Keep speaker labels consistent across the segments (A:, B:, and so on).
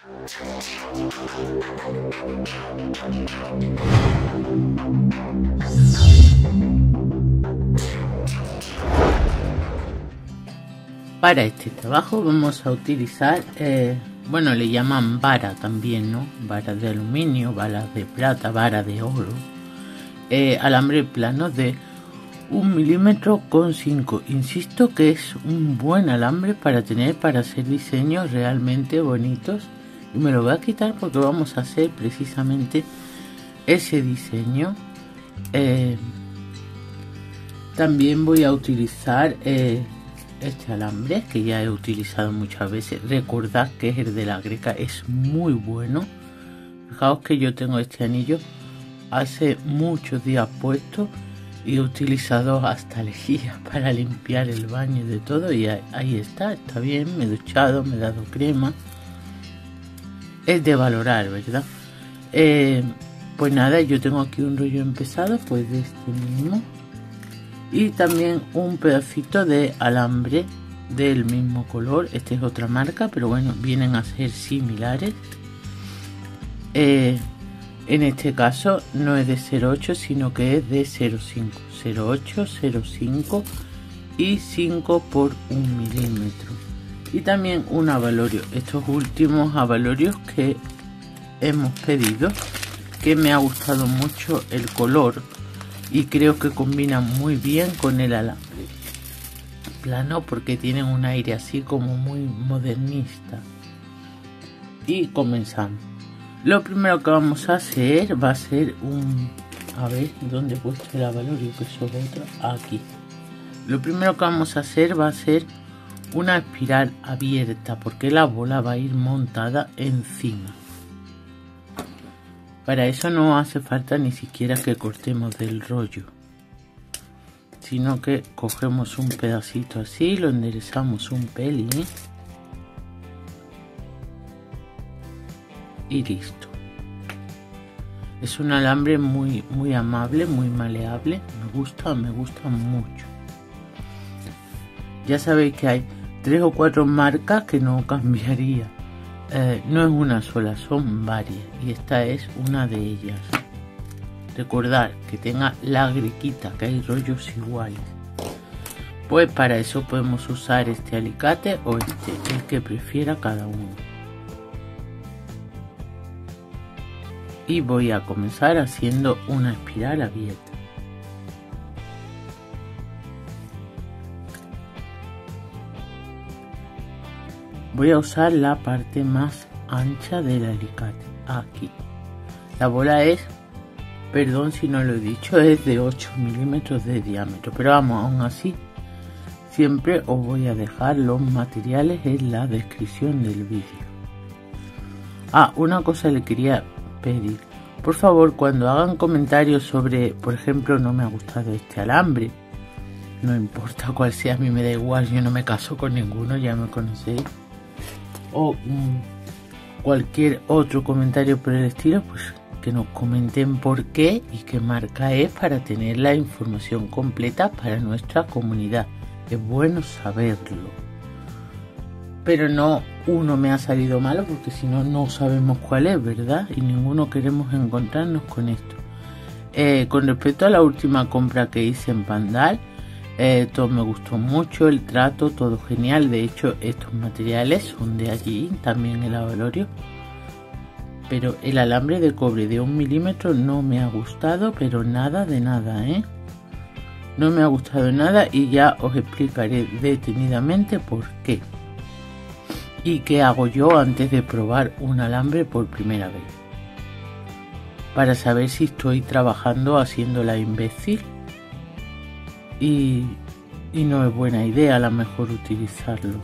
A: Para este trabajo vamos a utilizar, bueno, le llaman vara también, ¿no? Vara de aluminio, vara de plata, vara de oro, alambre plano de 1,5 milímetros. Insisto que es un buen alambre para hacer diseños realmente bonitos. Y me lo voy a quitar porque vamos a hacer precisamente ese diseño. También voy a utilizar este alambre que ya he utilizado muchas veces. Recordad que es el de la Greca, es muy bueno. Fijaos que yo tengo este anillo hace muchos días puesto y he utilizado hasta lejía para limpiar el baño y de todo, y ahí está bien. Me he duchado, me he dado crema. Es de valorar, ¿verdad? Pues nada, yo tengo aquí un rollo empezado, pues de este mismo, y también un pedacito de alambre del mismo color. Este es otra marca, pero bueno, vienen a ser similares. En este caso no es de 0,8 sino que es de 0,5, 0,8, 0,5 y 5 por 1 milímetro. Y también un avalorio, estos últimos avalorios que hemos pedido, que me ha gustado mucho el color y creo que combina muy bien con el alambre plano porque tienen un aire así como muy modernista. Y comenzamos. Lo primero que vamos a hacer va a ser a ver, ¿dónde he puesto el avalorio? Que eso es otro, aquí. Lo primero que vamos a hacer va a ser una espiral abierta porque la bola va a ir montada encima. Para eso no hace falta ni siquiera que cortemos del rollo, sino que cogemos un pedacito así, lo enderezamos un pelín y listo. Es un alambre muy amable, muy maleable. Me gusta mucho. Ya sabéis que hay 3 o 4 marcas que no cambiaría. No es una sola, son varias, y esta es una de ellas. Recordad que tenga la grequita, que hay rollos iguales. Pues para eso podemos usar este alicate o el que prefiera cada uno. Y voy a comenzar haciendo una espiral abierta. Voy a usar la parte más ancha del alicate, aquí. La bola es, perdón si no lo he dicho, es de 8 milímetros de diámetro, pero vamos, aún así siempre os voy a dejar los materiales en la descripción del vídeo. Una cosa le quería pedir, por favor, cuando hagan comentarios sobre, por ejemplo, no me ha gustado este alambre, no importa cuál sea, a mí me da igual, yo no me caso con ninguno, ya me conocéis, o cualquier otro comentario por el estilo, pues que nos comenten por qué y qué marca es, para tener la información completa para nuestra comunidad. Es bueno saberlo, pero no uno me ha salido malo, porque si no, no sabemos cuál es, ¿verdad? Y ninguno queremos encontrarnos con esto. Con respecto a la última compra que hice en Pandal, todo me gustó mucho, el trato, todo genial. De hecho, estos materiales son de allí, también el avalorio. Pero el alambre de cobre de 1 milímetro no me ha gustado, pero nada de nada, no me ha gustado nada, y ya os explicaré detenidamente por qué. Y qué hago yo antes de probar un alambre por primera vez, para saber si estoy trabajando haciendo la imbécil y no es buena idea a lo mejor utilizarlo.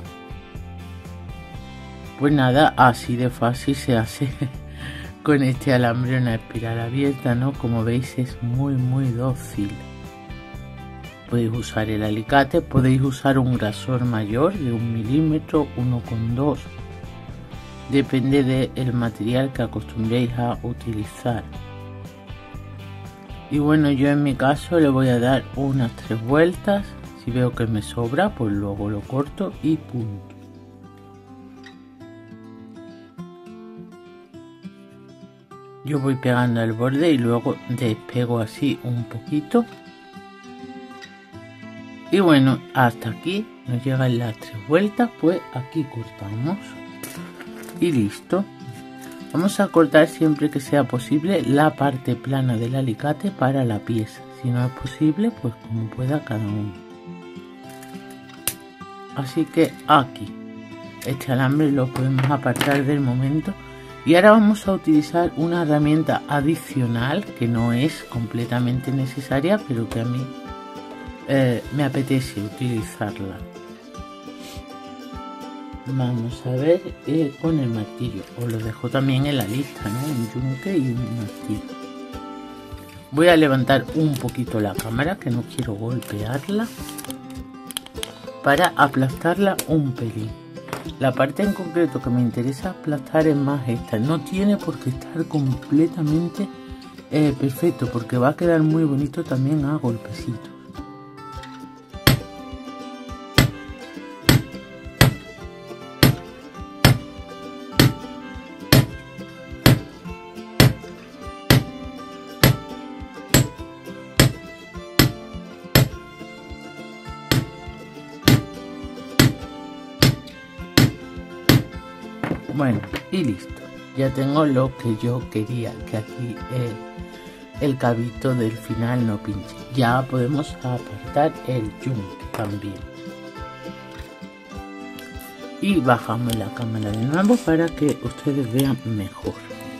A: Pues nada, así de fácil se hace con este alambre una espiral abierta, ¿no? Como veis, es muy dócil. Podéis usar el alicate, podéis usar un grosor mayor de 1 milímetro, 1,2, depende del material que acostumbréis a utilizar. Y bueno, yo en mi caso le voy a dar unas 3 vueltas. Si veo que me sobra, pues luego lo corto y punto. Yo voy pegando el borde y luego despego así un poquito. Y bueno, hasta aquí nos llegan las 3 vueltas, pues aquí cortamos. Y listo. Vamos a cortar siempre que sea posible la parte plana del alicate para la pieza. Si no es posible, pues como pueda cada uno. Así que aquí, este alambre lo podemos apartar del momento. Y ahora vamos a utilizar una herramienta adicional que no es completamente necesaria, pero que a mí me apetece utilizarla. Vamos a ver con el martillo. Os lo dejo también en la lista, ¿no? Un yunque y un martillo. Voy a levantar un poquito la cámara, que no quiero golpearla, para aplastarla un pelín. La parte en concreto que me interesa aplastar es más esta. No tiene por qué estar completamente perfecto, porque va a quedar muy bonito también a golpecitos. Bueno, y listo. Ya tengo lo que yo quería, que aquí el cabito del final no pinche. Ya podemos apartar el yunque también. Y bajamos la cámara de nuevo para que ustedes vean mejor.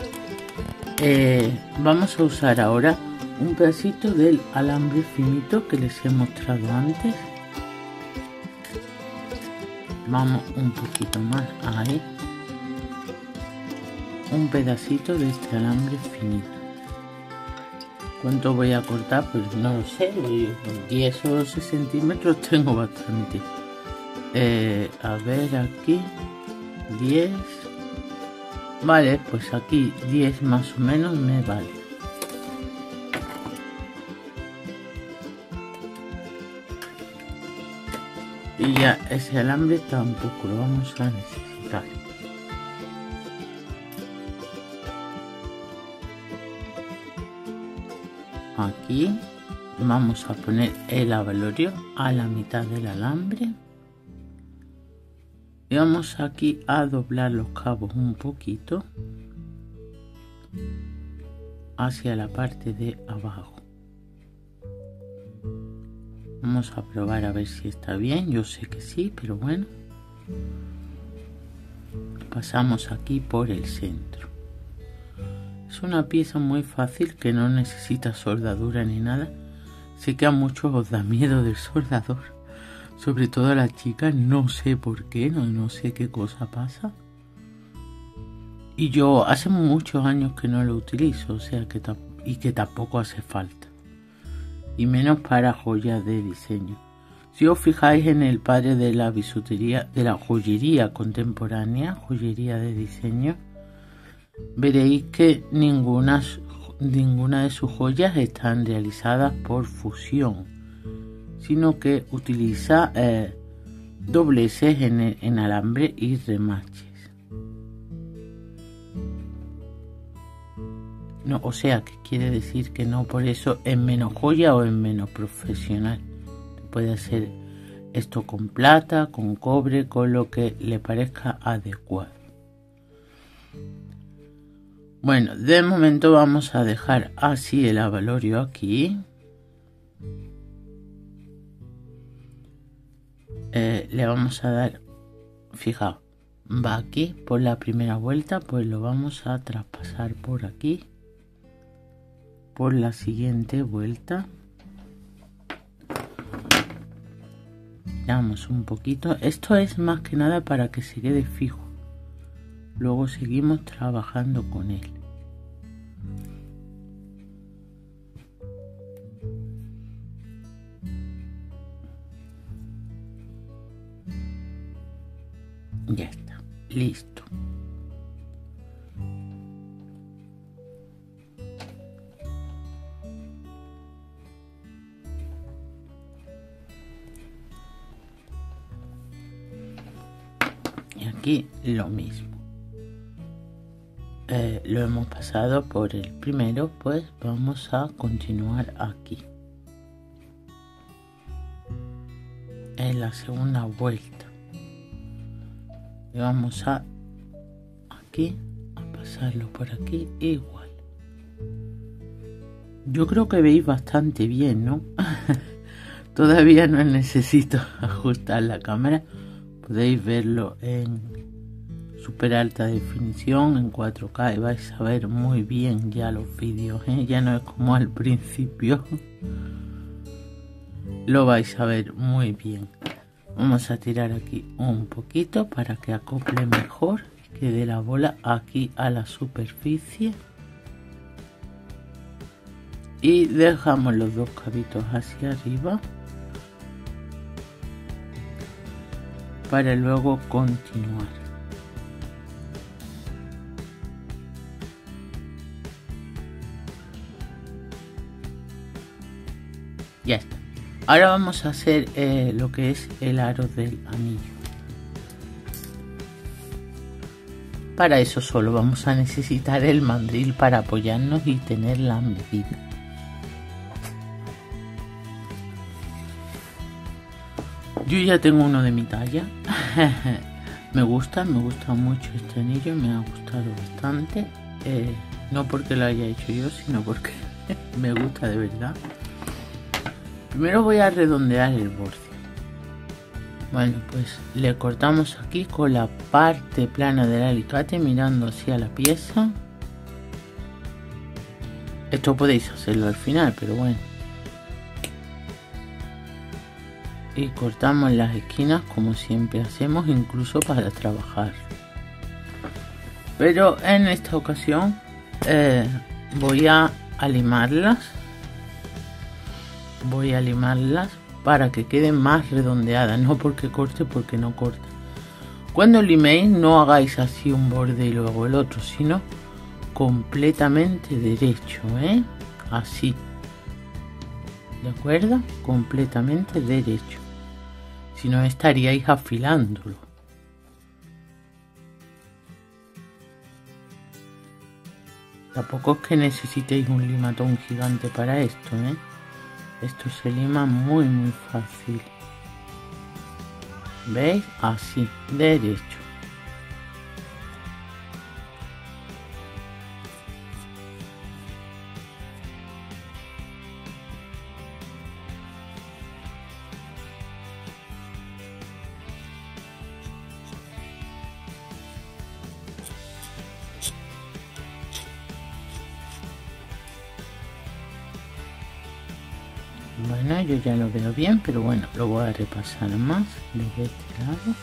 A: Vamos a usar ahora un pedacito del alambre finito que les he mostrado antes. Vamos un poquito más ahí. Un pedacito de este alambre finito. ¿Cuánto voy a cortar? Pues no lo sé, 10 o 12 centímetros tengo bastante. A ver, aquí 10. Vale, pues aquí 10 más o menos me vale. Y ya ese alambre tampoco lo vamos a necesitar. Aquí vamos a poner el abalorio a la mitad del alambre y vamos aquí a doblar los cabos un poquito hacia la parte de abajo. Vamos a probar a ver si está bien. Yo sé que sí, pero bueno, pasamos aquí por el centro. Es una pieza muy fácil que no necesita soldadura ni nada. Sé que a muchos os da miedo del soldador, sobre todo a las chicas, no sé por qué, no sé qué cosa pasa. Y yo hace muchos años que no lo utilizo, o sea que tampoco hace falta. Y menos para joyas de diseño. Si os fijáis en el padre de la bisutería, de la joyería contemporánea, joyería de diseño, veréis que ninguna de sus joyas están realizadas por fusión, sino que utiliza dobleces en alambre y remaches. No, o sea, que quiere decir que no por eso es menos joya o es menos profesional. Puede hacer esto con plata, con cobre, con lo que le parezca adecuado. Bueno, de momento vamos a dejar así el abalorio aquí. Le vamos a dar, fijaos, va aquí por la primera vuelta, pues lo vamos a traspasar por aquí. Por la siguiente vuelta. Damos un poquito. Esto es más que nada para que se quede fijo. Luego seguimos trabajando con él. Ya está, listo. Y aquí lo mismo. lo hemos pasado por el primero, pues vamos a continuar aquí en la segunda vuelta y vamos a aquí a pasarlo por aquí igual. Yo creo que veis bastante bien, ¿no? Todavía no necesito ajustar la cámara, podéis verlo en super alta definición en 4K y vais a ver muy bien ya los vídeos, ¿eh? Ya no es como al principio. Lo vais a ver muy bien. Vamos a tirar aquí un poquito para que acople mejor y quede la bola aquí a la superficie. Y dejamos los dos cabitos hacia arriba para luego continuar. Ya está. Ahora vamos a hacer lo que es el aro del anillo. Para eso solo vamos a necesitar el mandril para apoyarnos y tener la medida. Yo ya tengo uno de mi talla. me gusta mucho este anillo, me ha gustado bastante. No porque lo haya hecho yo, sino porque me gusta de verdad. Primero voy a redondear el borde. Bueno, pues le cortamos aquí con la parte plana del alicate mirando hacia la pieza. Esto podéis hacerlo al final, pero bueno. Y cortamos las esquinas como siempre hacemos, incluso para trabajar. Pero en esta ocasión voy a limarlas. Voy a limarlas para que queden más redondeadas, no porque corte, porque no corta. Cuando liméis no hagáis así un borde y luego el otro, sino completamente derecho, así, ¿de acuerdo? Completamente derecho, si no estaríais afilándolo. Tampoco es que necesitéis un limatón gigante para esto, Esto se lima muy fácil. ¿Veis? Así, derecho. Bueno, yo ya lo veo bien, pero bueno, lo voy a repasar más desde este lado.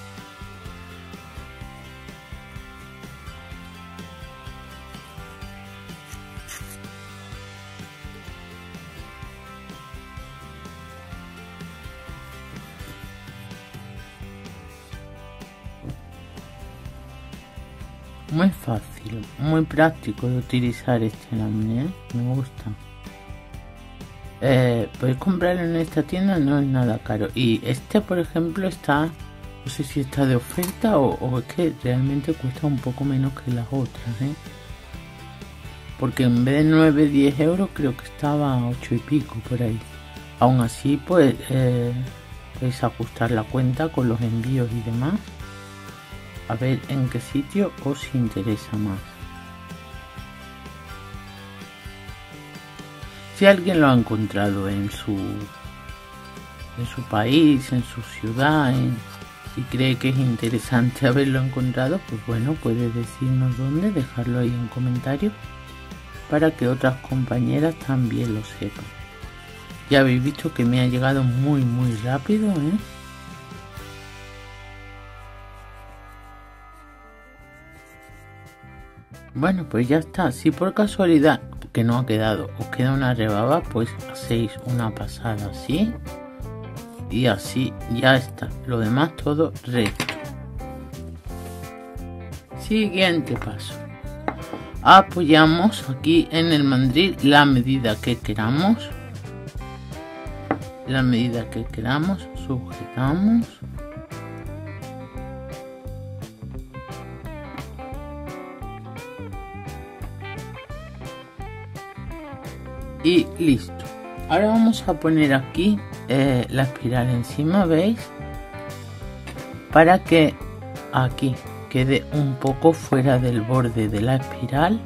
A: Muy fácil, muy práctico de utilizar este alambre, me gusta. Podéis comprarlo en esta tienda, no es nada caro. Y este, por ejemplo, está, no sé si está de oferta o es que realmente cuesta un poco menos que las otras, porque en vez de 9-10 euros creo que estaba a 8 y pico por ahí. Aún así, pues podéis ajustar la cuenta con los envíos y demás, a ver en qué sitio os interesa más. Si alguien lo ha encontrado en su país, en su ciudad, y cree que es interesante haberlo encontrado, pues bueno, puede decirnos dónde, dejarlo ahí en comentarios para que otras compañeras también lo sepan. Ya habéis visto que me ha llegado muy rápido, Bueno, pues ya está. Si por casualidad que no ha quedado, os queda una rebaba, pues hacéis una pasada así y así, ya está. Lo demás todo recto. Siguiente paso. Apoyamos aquí en el mandril la medida que queramos. Sujetamos. y listo. Ahora vamos a poner aquí la espiral encima, ¿veis? Para que aquí quede un poco fuera del borde de la espiral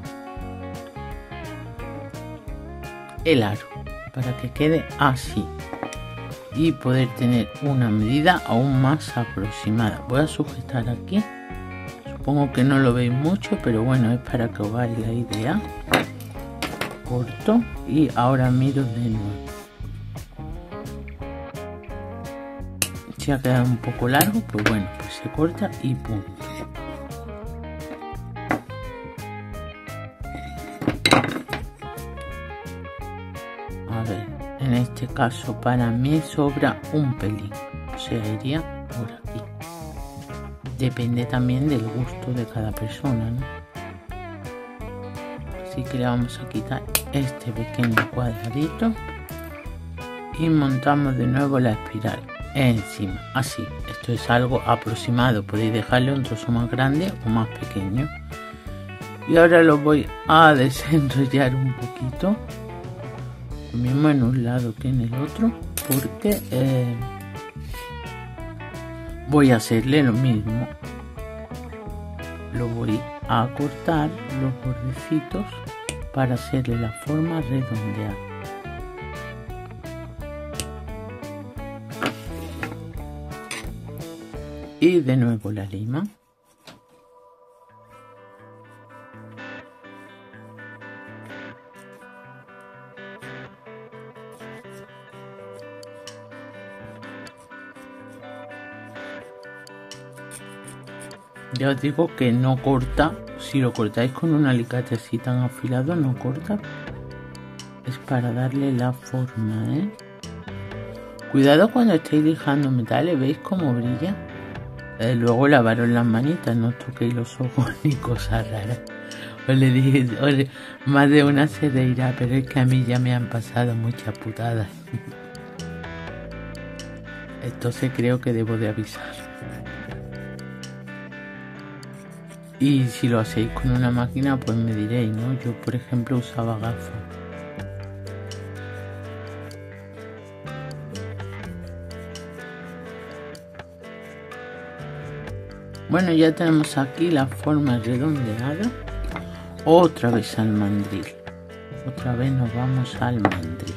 A: el aro, para que quede así y poder tener una medida aún más aproximada. Voy a sujetar aquí, supongo que no lo veis mucho, pero bueno, es para que os hagáis la idea. Corto y ahora miro de nuevo. Si ha quedado un poco largo, pues bueno, pues se corta y punto. A ver, en este caso para mí sobra un pelín, o sea, iría por aquí. Depende también del gusto de cada persona, ¿no? Así que le vamos a quitar este pequeño cuadradito y montamos de nuevo la espiral encima, así. Esto es algo aproximado, podéis dejarle un trozo más grande o más pequeño. Y ahora lo voy a desenrollar un poquito, lo mismo en un lado que en el otro, porque voy a hacerle lo mismo. Lo voy a cortar los bordecitos para hacerle la forma redondeada. Y de nuevo la lima. Ya os digo que no corta, si lo cortáis con un alicate así tan afilado no corta. Es para darle la forma, ¿eh? Cuidado cuando estéis lijando metales, ¿veis cómo brilla? Luego lavaros las manitas, no toquéis los ojos ni cosas raras. Os le dije, más de una se reirá, pero es que a mí ya me han pasado muchas putadas. Entonces creo que debo de avisar. Y si lo hacéis con una máquina, pues me diréis, ¿no? Yo, por ejemplo, usaba gafas. Bueno, ya tenemos aquí la forma redondeada. Otra vez al mandril. Otra vez nos vamos al mandril.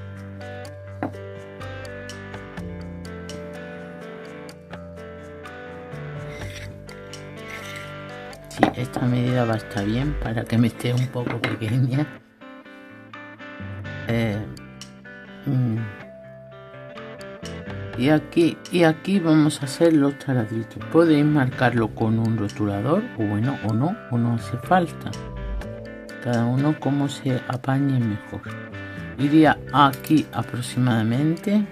A: Sí, esta medida va a estar bien para que me esté un poco pequeña. Y aquí vamos a hacer los taladritos. Podéis marcarlo con un rotulador o bueno, o no hace falta. Cada uno como se apañe mejor. Iría aquí aproximadamente.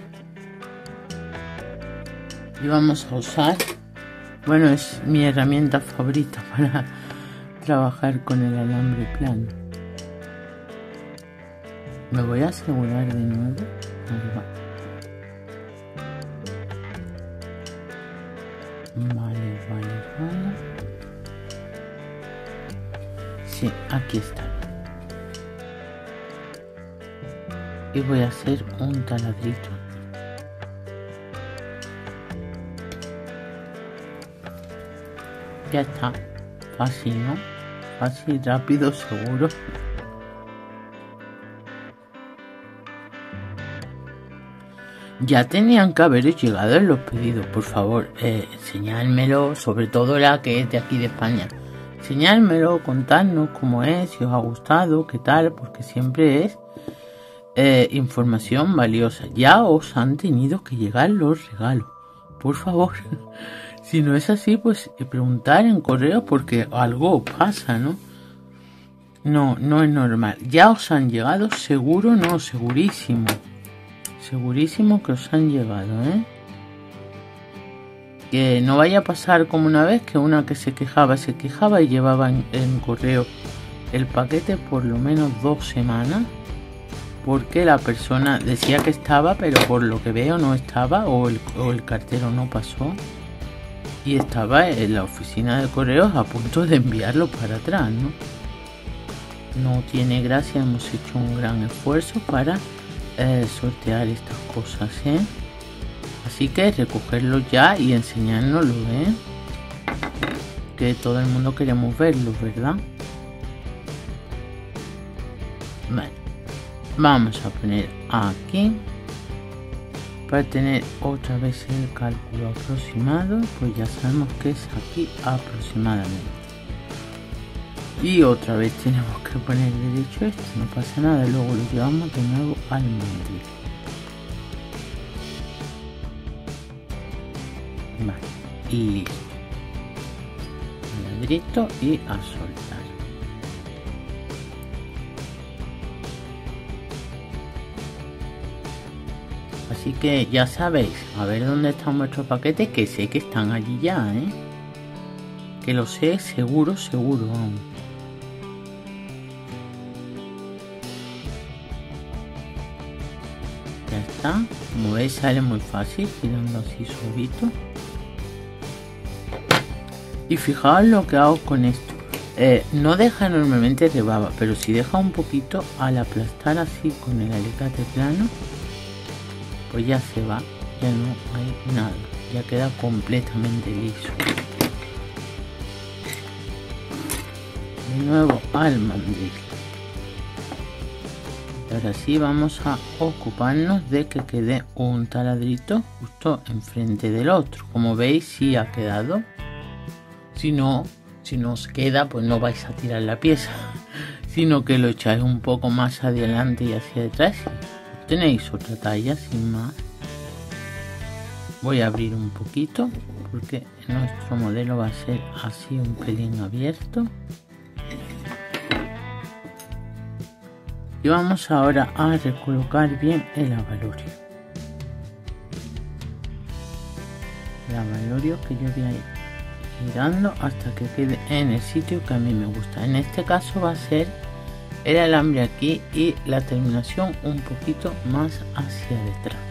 A: Y vamos a usar, bueno, es mi herramienta favorita para trabajar con el alambre plano. Me voy a asegurar de nuevo. Ahí va. Vale. Sí, aquí está. Y voy a hacer un taladrito. Ya está. Fácil, ¿no? Fácil, rápido, seguro. Ya tenían que haber llegado en los pedidos, por favor, enseñádmelo, sobre todo la que es de aquí de España. Enseñádmelo, contadnos cómo es, si os ha gustado, qué tal, porque siempre es información valiosa. Ya os han tenido que llegar los regalos, por favor. Si no es así, pues preguntar en correo porque algo pasa, ¿no? No es normal. Ya os han llegado, seguro, no, segurísimo. Segurísimo que os han llegado, ¿eh? Que no vaya a pasar como una vez que una que se quejaba y llevaba en correo el paquete por lo menos 2 semanas porque la persona decía que estaba, pero por lo que veo no estaba, o el cartero no pasó y estaba en la oficina de correos a punto de enviarlo para atrás, ¿no? no tiene gracia. Hemos hecho un gran esfuerzo para sortear estas cosas, así que recogerlo ya y enseñárnoslo, que todo el mundo queremos verlo, ¿verdad? Vale, vamos a poner aquí para tener otra vez el cálculo aproximado. Pues ya sabemos que es aquí aproximadamente. Y otra vez tenemos que poner derecho esto, no pasa nada, luego lo llevamos de nuevo al mandril. Vale, y listo. Ladrito y a soltar. Así que ya sabéis, a ver dónde están vuestros paquetes, que sé que están allí ya, que lo sé seguro, vamos. Ya está, como veis sale muy fácil girando así suavito. Y fijaos lo que hago con esto, no deja enormemente de baba, pero si deja un poquito, al aplastar así con el alicate plano, pues ya se va, ya no hay nada, ya queda completamente liso. De nuevo al mandril. Ahora sí vamos a ocuparnos de que quede un taladrito justo enfrente del otro. Como veis, sí ha quedado. Si no os queda, pues no vais a tirar la pieza, sino que lo echáis un poco más adelante y hacia detrás. Tenéis otra talla sin más. Voy a abrir un poquito porque nuestro modelo va a ser así un pelín abierto. Y vamos ahora a recolocar bien el abalorio. El abalorio que yo voy a ir girando hasta que quede en el sitio que a mí me gusta. En este caso va a ser el alambre aquí y la terminación un poquito más hacia detrás.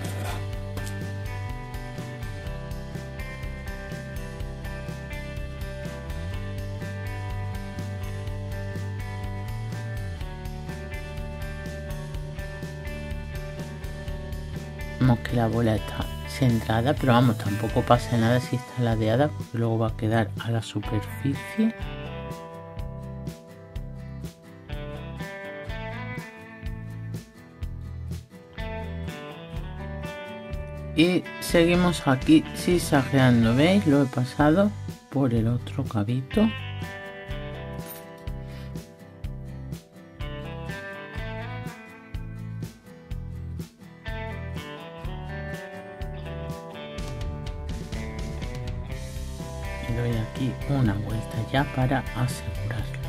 A: Vemos que la bola está centrada, pero vamos, tampoco pasa nada si está ladeada, porque luego va a quedar a la superficie. Y seguimos aquí zigzagueando, ¿veis? Lo he pasado por el otro cabito. Y doy aquí una vuelta ya para asegurarlo.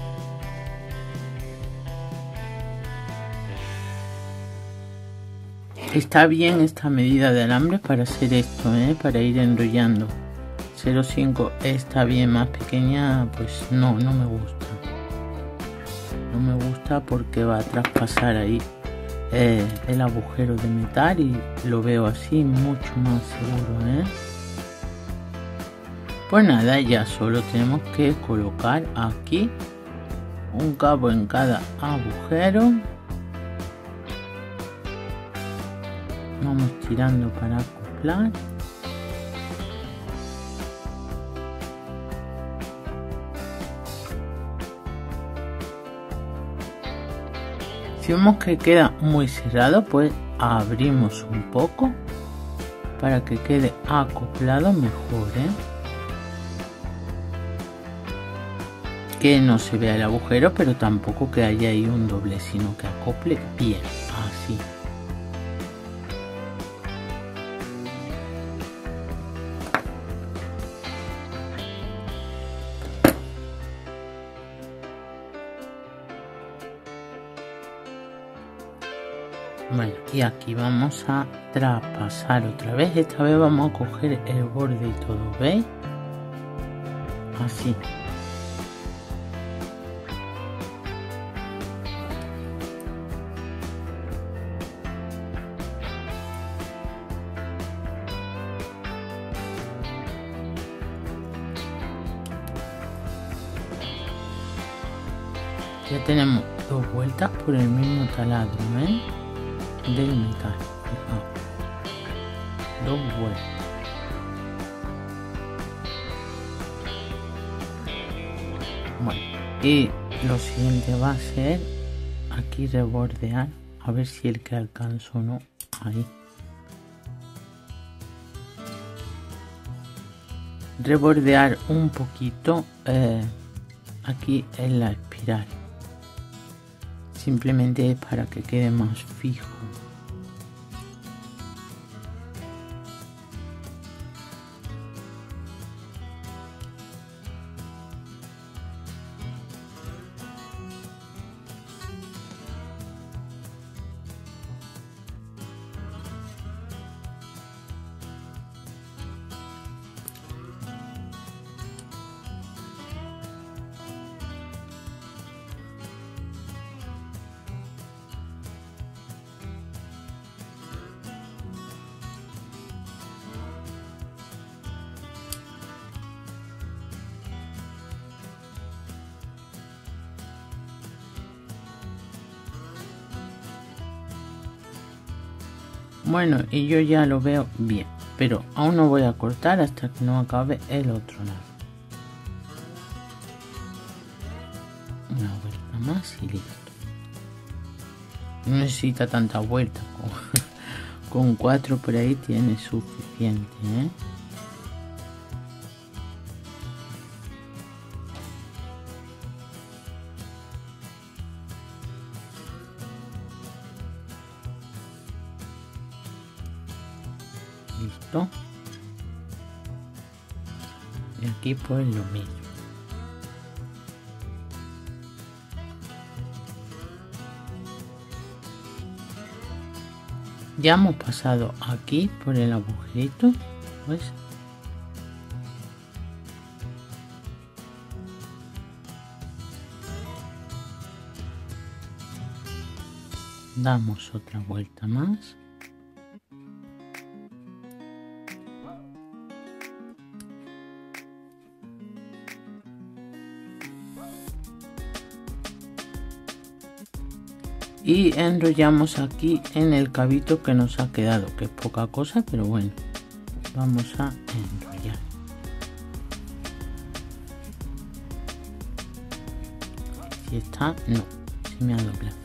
A: Está bien esta medida de alambre para hacer esto, para ir enrollando. 0,5 está bien, más pequeña pues no me gusta. No me gusta porque va a traspasar ahí el agujero de metal y lo veo así mucho más seguro, Pues nada, ya solo tenemos que colocar aquí un cabo en cada agujero. Vamos tirando para acoplar. Si vemos que queda muy cerrado, pues abrimos un poco para que quede acoplado mejor, que no se vea el agujero, pero tampoco que haya ahí un doble, sino que acople bien, así. Bueno, y aquí vamos a traspasar otra vez. Esta vez vamos a coger el borde y todo, ¿veis? Así. Ya tenemos 2 vueltas por el mismo taladro, del metal. Fijaos. 2 vueltas. Bueno, y lo siguiente va a ser aquí rebordear, a ver si el que alcanzo o no. Ahí. Rebordear un poquito aquí en la espiral, simplemente es para que quede más fijo. Bueno, y yo ya lo veo bien, pero aún no voy a cortar hasta que no acabe el otro lado. Una vuelta más y listo. No necesita tanta vuelta, con 4 por ahí tiene suficiente, Listo. Y aquí pues lo mismo. Ya hemos pasado aquí por el agujerito, pues damos otra vuelta más. Y enrollamos aquí en el cabito que nos ha quedado, que es poca cosa, pero bueno, vamos a enrollar. Si está, no, se me ha doblado.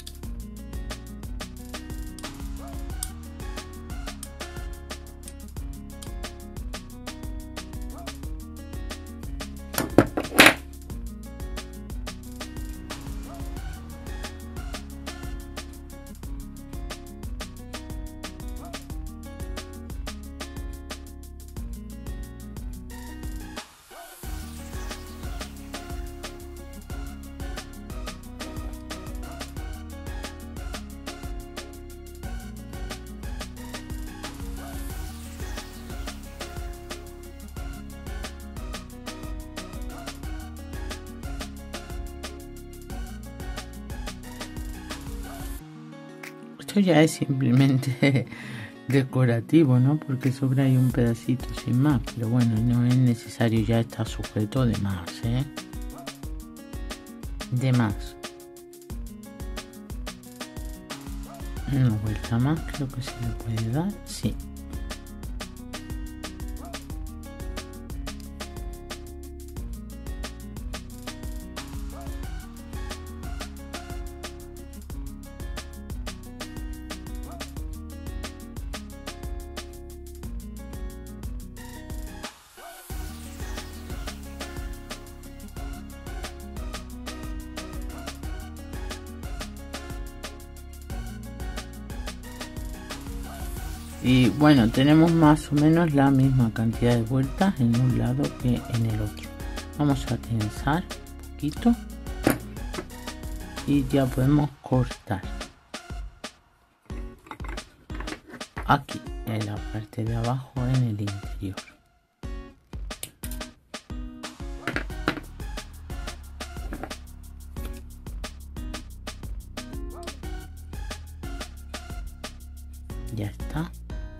A: Esto ya es simplemente decorativo, ¿no? Porque sobra ahí un pedacito sin más, pero bueno, no es necesario, ya está sujeto de más, de más. Una vuelta más, creo que se le puede dar, sí. Y bueno, tenemos más o menos la misma cantidad de vueltas en un lado que en el otro. Vamos a tensar un poquito y ya podemos cortar. Aquí en la parte de abajo, en el interior. Ya está.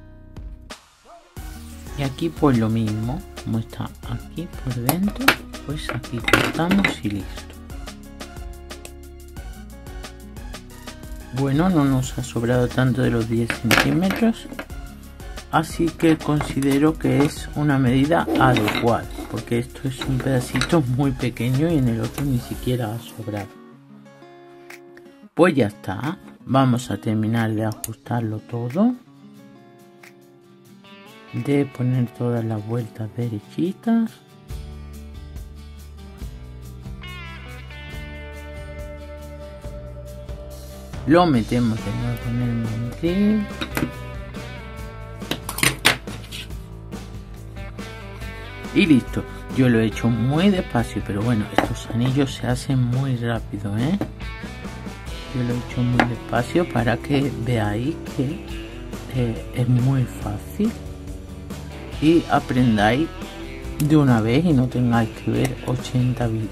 A: Y aquí pues lo mismo, como está aquí por dentro, pues aquí cortamos y listo. bueno, no nos ha sobrado tanto de los 10 centímetros, así que considero que es una medida adecuada, porque esto es un pedacito muy pequeño y en el otro ni siquiera ha sobrado. Pues ya está, vamos a terminar de ajustarlo todo, de poner todas las vueltas derechitas. Lo metemos de nuevo en el mandril. Y listo. Yo lo he hecho muy despacio, pero bueno, estos anillos se hacen muy rápido, ¿eh? Yo lo he hecho muy despacio para que veáis que es muy fácil y aprendáis de una vez y no tengáis que ver 80 vídeos.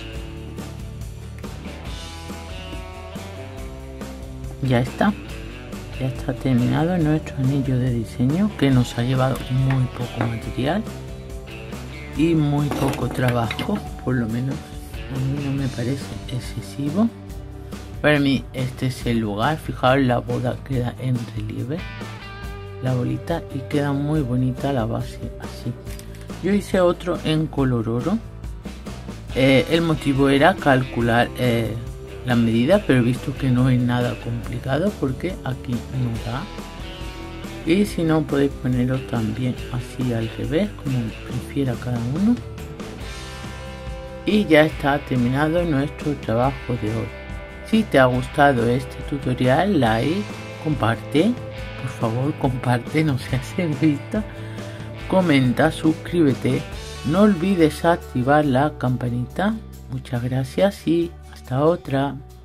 A: Ya está terminado nuestro anillo de diseño, que nos ha llevado muy poco material y muy poco trabajo, por lo menos a mí no me parece excesivo. Para mí este es el lugar. Fijaos, la boda queda en relieve, la bolita, y queda muy bonita la base así. Yo hice otro en color oro. El motivo era calcular la medida, pero he visto que no es nada complicado porque aquí no da. Y si no, podéis ponerlo también así al revés, como prefiera cada uno. Y ya está terminado nuestro trabajo de hoy. Si te ha gustado este tutorial, like, comparte, por favor comparte, no seas egoísta, comenta, suscríbete, no olvides activar la campanita. Muchas gracias y hasta otra.